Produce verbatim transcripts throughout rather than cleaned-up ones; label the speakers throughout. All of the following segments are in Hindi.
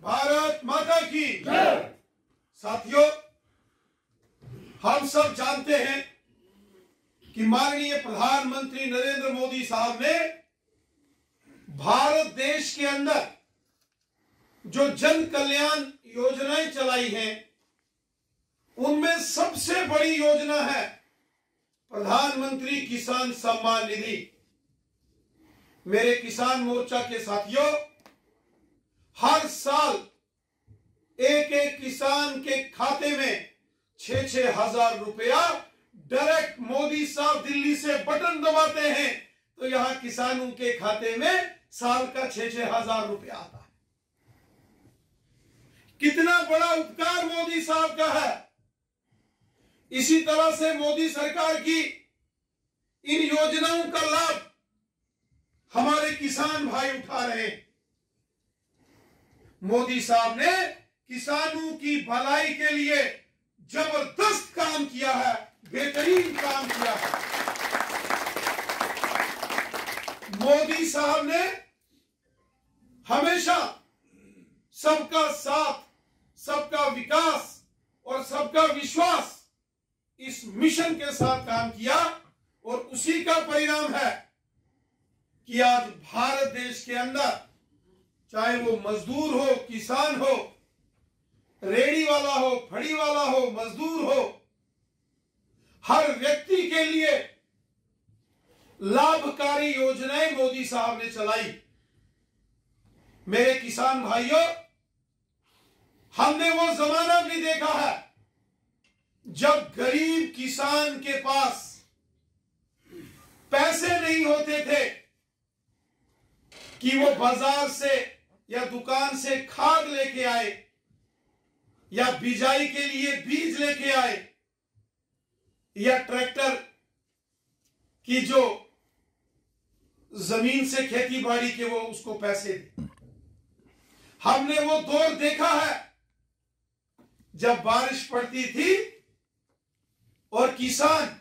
Speaker 1: भारत माता की जय। साथियों, हम सब जानते हैं कि माननीय प्रधानमंत्री नरेंद्र मोदी साहब ने भारत देश के अंदर जो जन कल्याण योजनाएं चलाई हैं, उनमें सबसे बड़ी योजना है प्रधानमंत्री किसान सम्मान निधि। मेरे किसान मोर्चा के साथियों, हर साल एक एक किसान के खाते में छह छह हजार रुपया डायरेक्ट मोदी साहब दिल्ली से बटन दबाते हैं तो यहां किसानों के खाते में साल का छह छह हजार रुपया आता है। कितना बड़ा उपकार मोदी साहब का है। इसी तरह से मोदी सरकार की इन योजनाओं का लाभ हमारे किसान भाई उठा रहे हैं। मोदी साहब ने किसानों की भलाई के लिए जबरदस्त काम किया है, बेहतरीन काम किया है। मोदी साहब ने हमेशा सबका साथ, सबका विकास और सबका विश्वास इस मिशन के साथ काम किया और उसी का परिणाम है कि आज भारत देश के अंदर चाहे वो मजदूर हो, किसान हो, रेडी वाला हो, फड़ी वाला हो, मजदूर हो, हर व्यक्ति के लिए लाभकारी योजनाएं मोदी साहब ने चलाई। मेरे किसान भाइयों, हमने वो जमाना भी देखा है जब गरीब किसान के पास पैसे नहीं होते थे कि वो बाजार से या दुकान से खाद लेके आए या बिजाई के लिए बीज लेके आए या ट्रैक्टर की जो जमीन से खेती बाड़ी के वो उसको पैसे दे। हमने वो दौर देखा है जब बारिश पड़ती थी और किसान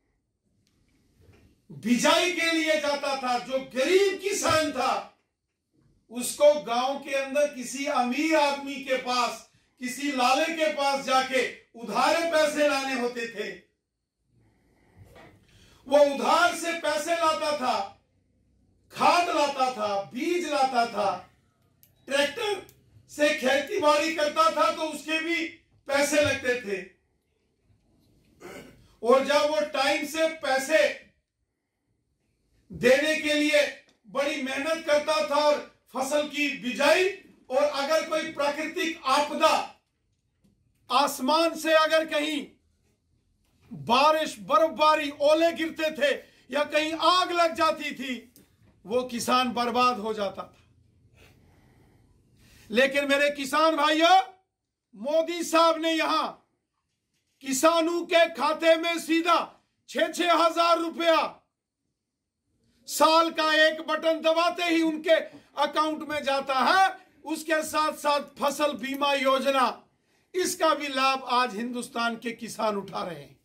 Speaker 1: बिजाई के लिए जाता था। जो गरीब किसान था उसको गांव के अंदर किसी अमीर आदमी के पास, किसी लाले के पास जाके उधारे पैसे लाने होते थे। वो उधार से पैसे लाता था, खाद लाता था, बीज लाता था, ट्रैक्टर से खेती बाड़ी करता था तो उसके भी पैसे लगते थे। और जब वो टाइम से पैसे देने के लिए बड़ी मेहनत करता था और फसल की बिजाई, और अगर कोई प्राकृतिक आपदा, आसमान से अगर कहीं बारिश, बर्फबारी, ओले गिरते थे या कहीं आग लग जाती थी, वो किसान बर्बाद हो जाता था। लेकिन मेरे किसान भाइयों, मोदी साहब ने यहां किसानों के खाते में सीधा छह छह हजार रुपया साल का एक बटन दबाते ही उनके अकाउंट में जाता है। उसके साथ साथ फसल बीमा योजना, इसका भी लाभ आज हिंदुस्तान के किसान उठा रहे हैं।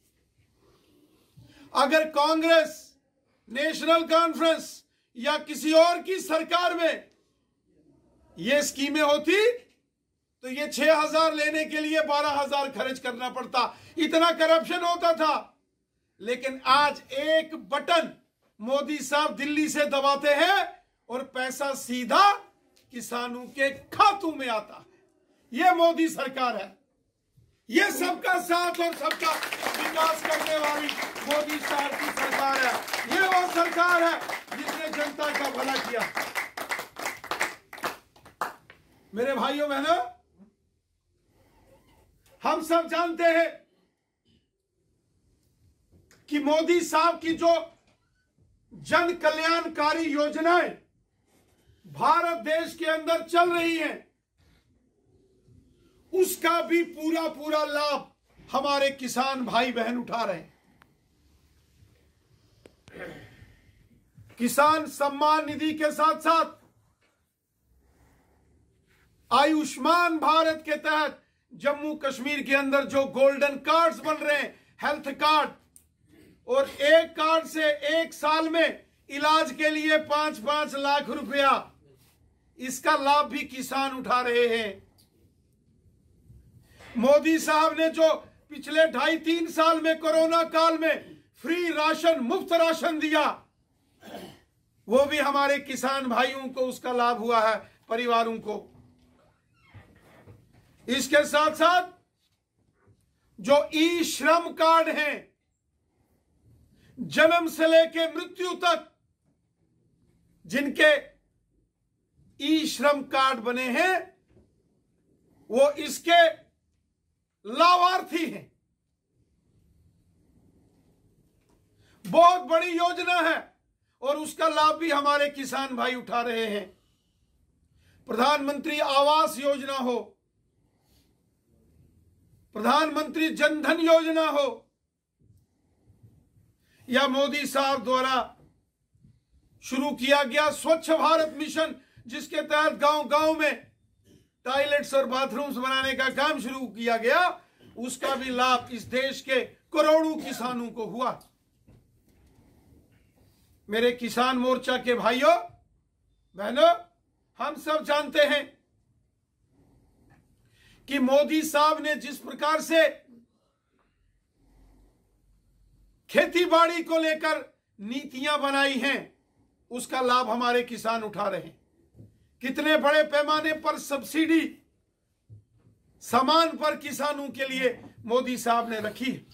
Speaker 1: अगर कांग्रेस, नेशनल कॉन्फ्रेंस या किसी और की सरकार में ये स्कीमें होती तो ये छह हजार लेने के लिए बारह हजार खर्च करना पड़ता, इतना करप्शन होता था। लेकिन आज एक बटन मोदी साहब दिल्ली से दबाते हैं और पैसा सीधा किसानों के खातों में आता है। यह मोदी सरकार है। यह सबका साथ और सबका विकास करने वाली मोदी साहब की सरकार है। यह वो सरकार है जिसने जनता का भला किया। मेरे भाइयों बहनों, हम सब जानते हैं कि मोदी साहब की जो जन कल्याणकारी योजनाएं भारत देश के अंदर चल रही हैं, उसका भी पूरा पूरा लाभ हमारे किसान भाई बहन उठा रहे हैं। किसान सम्मान निधि के साथ साथ आयुष्मान भारत के तहत जम्मू कश्मीर के अंदर जो गोल्डन कार्ड्स बन रहे हैं, हेल्थ कार्ड, और एक कार्ड से एक साल में इलाज के लिए पांच पांच लाख रुपया, इसका लाभ भी किसान उठा रहे हैं। मोदी साहब ने जो पिछले ढाई तीन साल में कोरोना काल में फ्री राशन, मुफ्त राशन दिया, वो भी हमारे किसान भाइयों को उसका लाभ हुआ है, परिवारों को। इसके साथ साथ जो ई श्रम कार्ड हैं, जन्म से लेके मृत्यु तक जिनके ई श्रम कार्ड बने हैं, वो इसके लाभार्थी हैं। बहुत बड़ी योजना है और उसका लाभ भी हमारे किसान भाई उठा रहे हैं। प्रधानमंत्री आवास योजना हो, प्रधानमंत्री जनधन योजना हो, या मोदी साहब द्वारा शुरू किया गया स्वच्छ भारत मिशन, जिसके तहत गांव गांव में टॉयलेट्स और बाथरूम्स बनाने का काम शुरू किया गया, उसका भी लाभ इस देश के करोड़ों किसानों को हुआ। मेरे किसान मोर्चा के भाइयों बहनों, हम सब जानते हैं कि मोदी साहब ने जिस प्रकार से खेती बाड़ी को लेकर नीतियां बनाई हैं, उसका लाभ हमारे किसान उठा रहे हैं। कितने बड़े पैमाने पर सब्सिडी सामान पर किसानों के लिए मोदी साहब ने रखी है।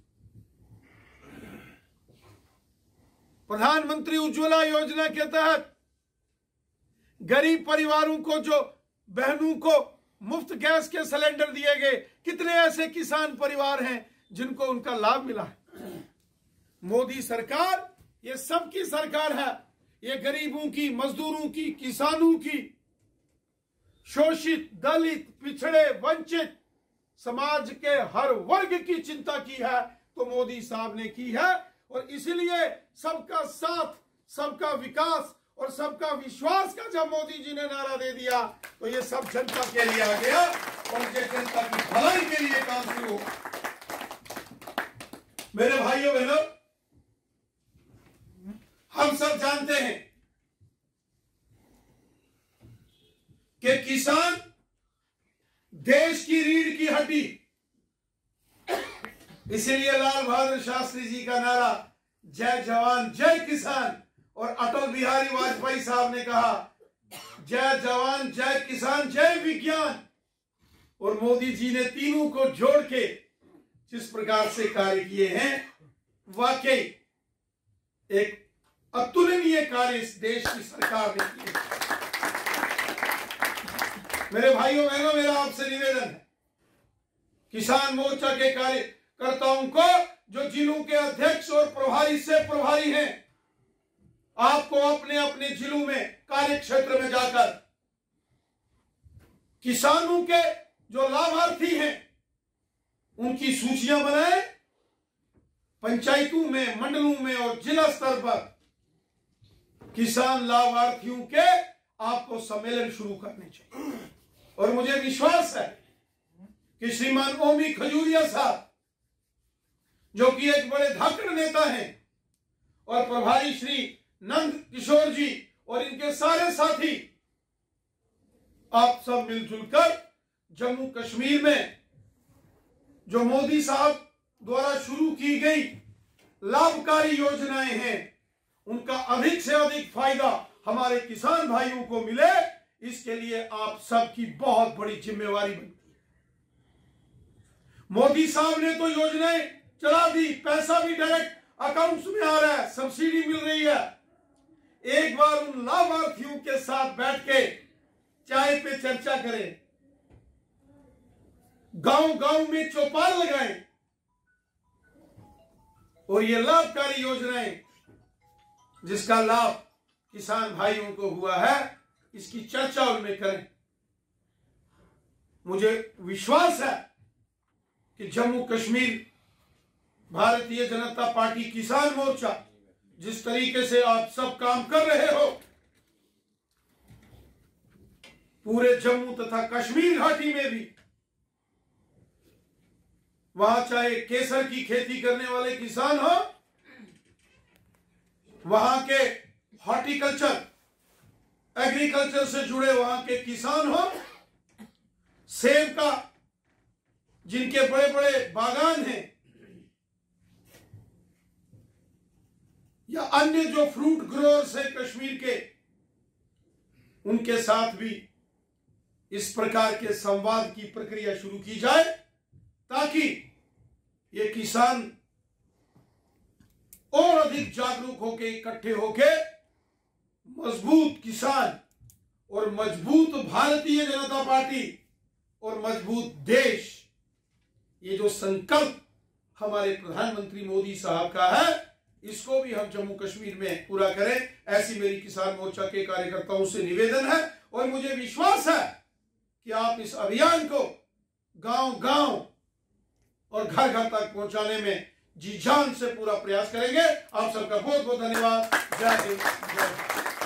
Speaker 1: प्रधानमंत्री उज्ज्वला योजना के तहत गरीब परिवारों को, जो बहनों को मुफ्त गैस के सिलेंडर दिए गए, कितने ऐसे किसान परिवार हैं जिनको उनका लाभ मिला है। मोदी सरकार ये सबकी सरकार है, ये गरीबों की, मजदूरों की, किसानों की, शोषित, दलित, पिछड़े, वंचित समाज के हर वर्ग की चिंता की है तो मोदी साहब ने की है। और इसलिए सबका साथ, सबका विकास और सबका विश्वास का जब मोदी जी ने नारा दे दिया तो ये सब जनता के लिए आ गया और ये जनता की भलाई के लिए काम शुरू हो। मेरे भाइयों बहनों, हम सब जानते हैं कि किसान देश की रीढ़ की हड्डी, इसीलिए लाल बहादुर शास्त्री जी का नारा जय जवान जय किसान, और अटल बिहारी वाजपेयी साहब ने कहा जय जवान जय किसान जय विज्ञान, और मोदी जी ने तीनों को जोड़ के जिस प्रकार से कार्य किए हैं, वाकई एक अतुलनीय कार्य इस देश की सरकार ने किए। मेरे भाइयों बहनों, मेरा आपसे निवेदन है, किसान मोर्चा के कार्यकर्ताओं को, जो जिलों के अध्यक्ष और प्रभारी से प्रभारी हैं, आपको अपने अपने जिलों में, कार्य क्षेत्र में जाकर किसानों के जो लाभार्थी हैं उनकी सूचियां बनाएं। पंचायतों में, मंडलों में और जिला स्तर पर किसान लाभार्थियों के आपको सम्मेलन शुरू करने चाहिए। और मुझे विश्वास है कि श्रीमान ओमी खजूरिया साहब, जो कि एक बड़े धाकड़ नेता हैं, और प्रभारी श्री नंद किशोर जी और इनके सारे साथी, आप सब मिलजुल कर जम्मू कश्मीर में जो मोदी साहब द्वारा शुरू की गई लाभकारी योजनाएं हैं, उनका अधिक से अधिक फायदा हमारे किसान भाइयों को मिले, इसके लिए आप सबकी बहुत बड़ी जिम्मेवारी बनती है। मोदी साहब ने तो योजनाएं चला दी, पैसा भी डायरेक्ट अकाउंट्स में आ रहा है, सब्सिडी मिल रही है। एक बार उन लाभार्थियों के साथ बैठ के चाय पे चर्चा करें, गांव गांव में चौपाल लगाएं और ये लाभकारी योजनाएं जिसका लाभ किसान भाइयों को हुआ है, इसकी चर्चा उनमें करें। मुझे विश्वास है कि जम्मू कश्मीर भारतीय जनता पार्टी किसान मोर्चा जिस तरीके से आप सब काम कर रहे हो, पूरे जम्मू तथा कश्मीर घाटी में भी, वहां चाहे केसर की खेती करने वाले किसान हो, वहां के हॉर्टिकल्चर एग्रीकल्चर से जुड़े वहां के किसान हो, सेब का जिनके बड़े बड़े बागान हैं, या अन्य जो फ्रूट ग्रोअर्स हैं कश्मीर के, उनके साथ भी इस प्रकार के संवाद की प्रक्रिया शुरू की जाए, ताकि ये किसान और अधिक जागरूक होके, इकट्ठे होके मजबूत किसान और मजबूत भारतीय जनता पार्टी और मजबूत देश, ये जो संकल्प हमारे प्रधानमंत्री मोदी साहब का है, इसको भी हम जम्मू कश्मीर में पूरा करें। ऐसी मेरी किसान मोर्चा के कार्यकर्ताओं से निवेदन है, और मुझे विश्वास है कि आप इस अभियान को गांव गांव और घर घर तक पहुंचाने में जी जान से पूरा प्रयास करेंगे। आप सबका बहुत बहुत धन्यवाद। जय हिंद, जय भारत।